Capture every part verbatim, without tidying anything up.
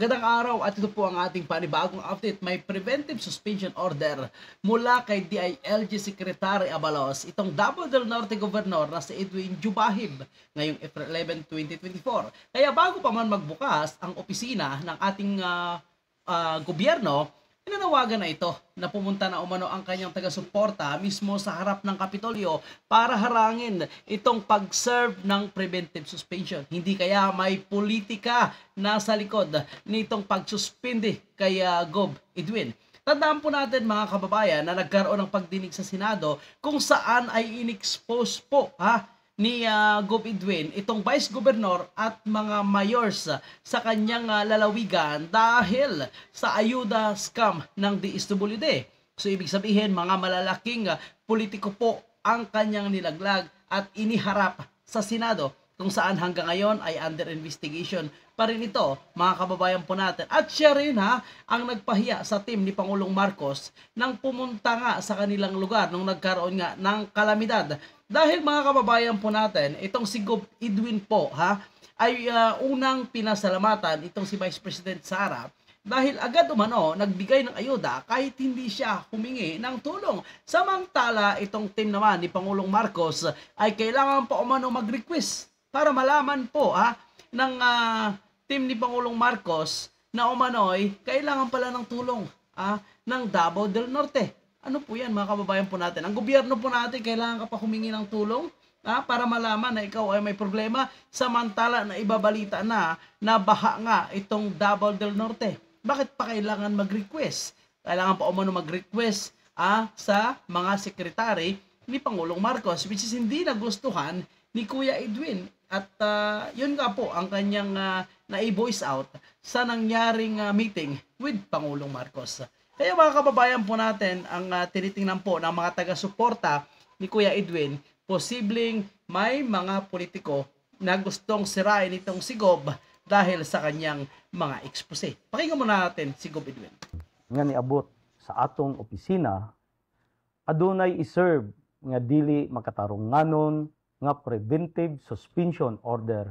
Magandang araw at ito po ang ating panibagong update. May preventive suspension order mula kay D I L G Secretary Abalos, itong Davao del Norte Governor na si Edwin Jubahib ngayong April eleventh, twenty twenty-four. Kaya bago pa man magbukas ang opisina ng ating uh, uh, gobyerno, pinanawagan na ito na pumunta na umano ang kanyang taga-suporta mismo sa harap ng Kapitolyo para harangin itong pag-serve ng preventive suspension. Hindi kaya may politika nasa likod nitong pagsuspende kay uh, Gob Edwin. Tandaan po natin mga kababayan na nagkaroon ng pagdinig sa Senado kung saan ay in-expose po ha, ni uh, Gob Edwin itong Vice Governor at mga mayors uh, sa kanyang uh, lalawigan dahil sa ayuda scam ng D S W D. So ibig sabihin mga malalaking uh, politiko po ang kanyang nilaglag at iniharap sa Senado kung saan hanggang ngayon ay under investigation pa rin ito mga kababayan po natin. At siya rin ha ang nagpahiya sa team ni Pangulong Marcos nang pumunta nga sa kanilang lugar nung nagkaroon nga ng kalamidad. Dahil mga kababayan po natin, itong si Gob Edwin po ha, ay uh, unang pinasalamatan itong si Vice President Sara dahil agad umano nagbigay ng ayuda kahit hindi siya humingi ng tulong. Samantala itong team naman ni Pangulong Marcos ay kailangan pa umano mag-request para malaman po ha, ng uh, team ni Pangulong Marcos na umano'y kailangan pala ng tulong ha, ng Davao del Norte. Ano po yan mga kababayan po natin? Ang gobyerno po natin, kailangan ka pa humingi ng tulong ha, para malaman na ikaw ay may problema, samantala na ibabalita na na baha nga itong Davao del Norte. Bakit pa kailangan mag-request? Kailangan pa umano mag-request ah, sa mga sekretary ni Pangulong Marcos, which is hindi nagustuhan ni Kuya Edwin. At uh, yun nga po ang kanyang uh, na-voice out sa nangyaring uh, meeting with Pangulong Marcos. Kaya mga kababayan po natin, ang uh, tinitingnan po ng mga taga-suporta ni Kuya Edwin, posibleng may mga politiko na gustong sirain itong si Gob dahil sa kanyang mga expose. Pakinggan muna natin si Gob Edwin. Nga niabot sa atong opisina, adunay iserve nga dili makatarunganon nga preventive suspension order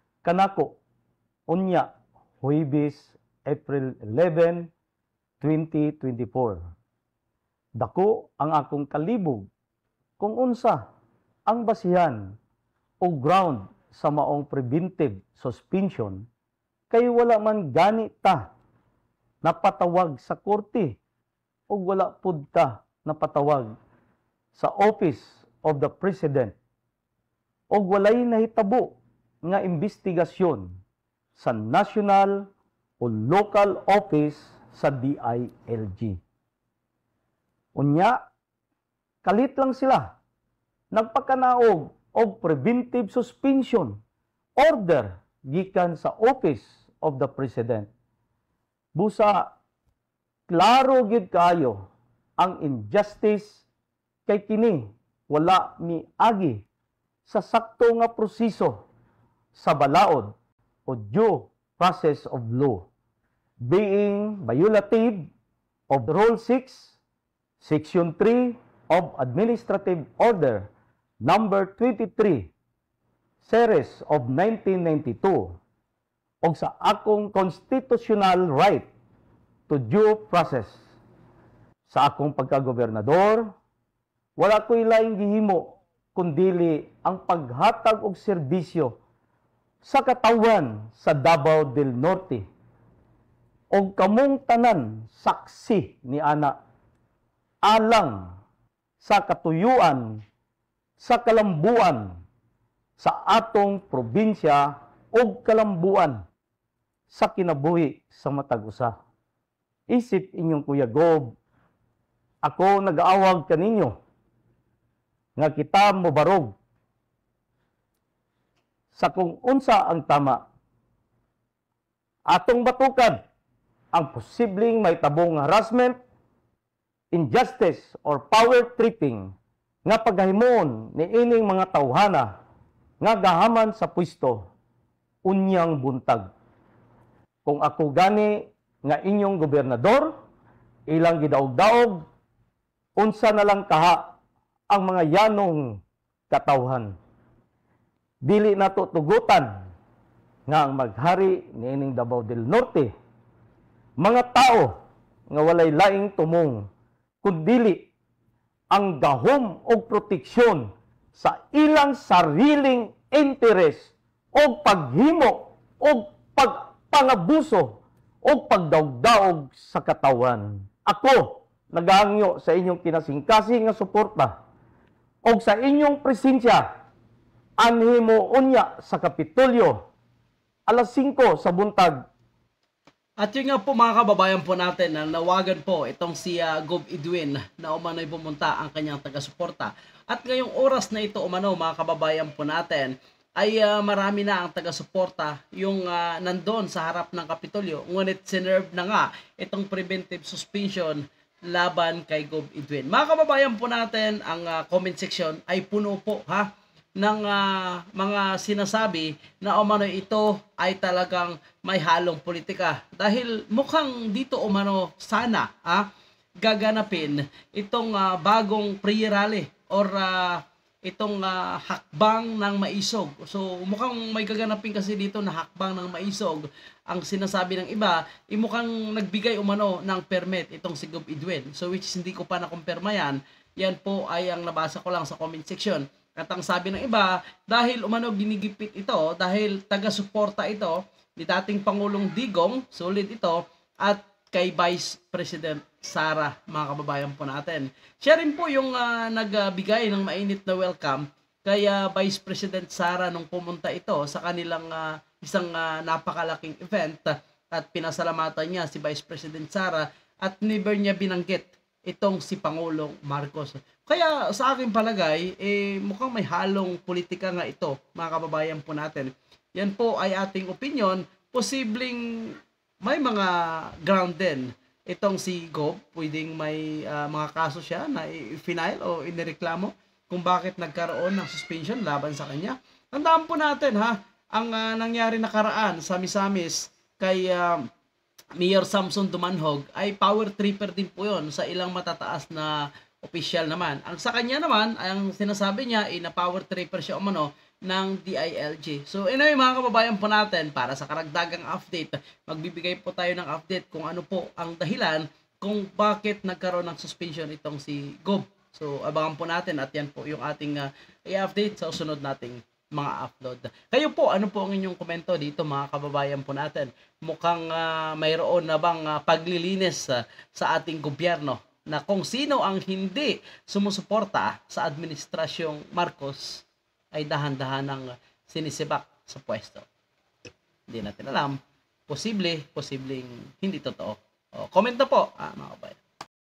kanako unya Huwebes, April eleventh, twenty twenty-four. Dako ang akong kalibog kung unsa ang basihan o ground sa maong preventive suspension kay wala man gani ta napatawag sa korte o wala pud ta napatawag sa Office of the President o walay nahitabo nga investigasyon sa national o local office sa D I L G. Unya, kalit lang sila nagpakanaog o preventive suspension order gikan sa Office of the President. Busa, klaro gid kayo ang injustice kay kini wala ni agi sa sakto nga proseso sa balaod o due process of law, being violative of Rule six, Section three of Administrative Order Number twenty-three, Series of nineteen ninety-two, o sa akong constitutional right to due process. Sa akong pagkagobernador, wala ko'y laing gihimo kundili ang paghatag og serbisyo sa katawan sa Davao del Norte o kamong tanan saksi ni ana alang sa katuyuan sa kalambuan sa atong probinsya o kalambuan sa kinabuhi sa matag usa. Isip inyong Kuya Gob, ako nag-aawag kaninyo nga kita mobarog sa kung unsa ang tama. Atong batukan ang posibleng may tabong harassment, injustice, or power tripping nga paghahimon ni ining mga tawhana nga gahaman sa pwesto unyang buntag. Kung ako gani nga inyong gobernador, ilang gidaog-daog, unsa na lang kaha ang mga yanong katawhan. Dili nato tugutan nga ang maghari niining Davao del Norte mga tao nga walay laing tumong kundili ang gahom o proteksyon sa ilang sariling interes o paghimo o pagpangabuso o pagdaog-daog sa katawan. Ako nagangyo sa inyong kinasingkasing nga suporta o sa inyong presensya anhimo unya sa Kapitolyo alas singko sa buntag. At yun nga po mga kababayan po natin na nawagan po itong si uh, Gob Edwin na umano'y pumunta ang kanyang taga-suporta. At ngayong oras na ito umano mga kababayan po natin ay uh, marami na ang taga-suporta yung uh, nandoon sa harap ng Kapitolyo. Ngunit sinerve na nga itong preventive suspension laban kay Gob Edwin. Mga kababayan po natin, ang uh, comment section ay puno po ha ng uh, mga sinasabi na umano ito ay talagang may halong politika. Dahil mukhang dito umano sana ah, gaganapin itong uh, bagong pre-rally or uh, itong uh, hakbang ng maisog. So mukhang may gaganapin kasi dito na hakbang ng maisog. Ang sinasabi ng iba, eh, mukhang nagbigay umano ng permit itong si Gob Edwin. So which is hindi ko pa nakumpirma yan. Yan po ay ang nabasa ko lang sa comment section. At ang sabi ng iba, dahil umano ginigipit ito, dahil taga-suporta ito ni dating Pangulong Digong, solid ito, at kay Vice President Sara, mga kababayan po natin. Siya rin po yung uh, nagbigay ng mainit na welcome kay uh, Vice President Sara nung pumunta ito sa kanilang uh, isang uh, napakalaking event at pinasalamatan niya si Vice President Sara at never niya binanggit itong si Pangulong Marcos. Kaya sa aking palagay, eh, mukhang may halong politika nga ito, mga kababayan po natin. Yan po ay ating opinion. Posibleng may mga ground din. Itong si Gob, pwedeng may uh, mga kaso siya na i-final o inireklamo kung bakit nagkaroon ng suspension laban sa kanya. Tandaan po natin ha, ang uh, nangyari nakaraan sa Misamis kay uh, Mayor Samson Dumanhog ay power tripper din po yon sa ilang matataas na opisyal naman. Ang sa kanya naman, ang sinasabi niya ay na power tripper siya umano ng D I L G. So anyway mga kababayan po natin, para sa karagdagang update, magbibigay po tayo ng update kung ano po ang dahilan kung bakit nagkaroon ng suspension itong si Gob. So abangan po natin at yan po yung ating uh, i-update sa susunod nating mga upload. Kayo po, ano po ang inyong komento dito mga kababayan po natin? Mukhang uh, mayroon na bang uh, paglilinis uh, sa ating gobyerno na kung sino ang hindi sumusuporta sa administrasyong Marcos ay dahan-dahan ng sinisibak sa pwesto. Hindi natin alam. Posible, posibleng hindi totoo. O, comment na po, ah, mga kababayan.